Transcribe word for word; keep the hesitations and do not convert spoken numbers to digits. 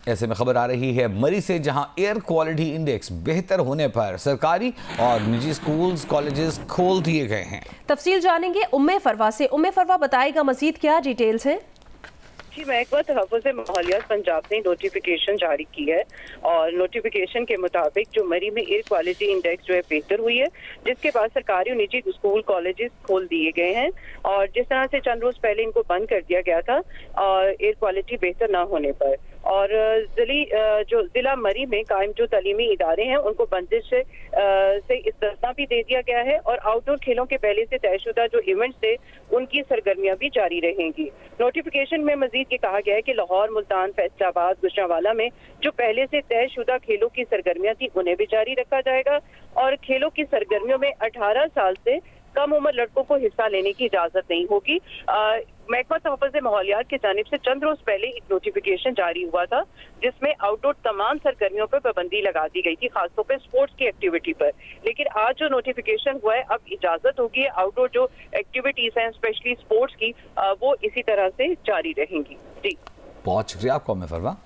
ऐसे में खबर आ रही है मरी से, जहां एयर क्वालिटी इंडेक्स बेहतर होने पर सरकारी और निजी स्कूल्स कॉलेजेस खोल दिए गए हैं। तफसील जानेंगे उम्मे फरवा से। उम्मे फरवा बताएगा मजीद क्या डिटेल्स है। जी, महकमा तहफ़्फ़ुज़ माहौलियात पंजाब ने नोटिफिकेशन जारी की है और नोटिफिकेशन के मुताबिक जो मरी में एयर क्वालिटी इंडेक्स जो है बेहतर हुई है, जिसके बाद सरकारी और निजी स्कूल कॉलेजेस खोल दिए गए हैं। और जिस तरह से चंद रोज पहले इनको बंद कर दिया गया था और एयर क्वालिटी बेहतर ना होने पर, और जिली जो जिला मरी में कायम जो तालीमी इदारे हैं उनको बंदिश से, से इस्तना भी दे दिया गया है और आउटडोर खेलों के पहले से तयशुदा जो इवेंट्स थे उनकी सरगर्मियां भी जारी रहेंगी। नोटिफिकेशन में मजीद ये कहा गया है कि लाहौर, मुल्तान, फैसलाबाद, गुजरांवाला में जो पहले से तयशुदा खेलों की सरगर्मियां थी उन्हें भी जारी रखा जाएगा और खेलों की सरगर्मियों में अठारह साल से कम उम्र लड़कों को हिस्सा लेने की इजाजत नहीं होगी। महकमा तहफ़्फ़ुज़ माहौलियात की जानिब से चंद रोज पहले एक नोटिफिकेशन जारी हुआ था जिसमें आउटडोर तमाम सरगर्मियों पर पाबंदी लगा दी गई थी, खासतौर पर स्पोर्ट्स की एक्टिविटी पर। लेकिन आज जो नोटिफिकेशन हुआ है, अब इजाजत होगी आउटडोर जो एक्टिविटीज हैं स्पेशली स्पोर्ट्स की, वो इसी तरह से जारी रहेंगी। जी, बहुत शुक्रिया आपको उम्मे फरवा।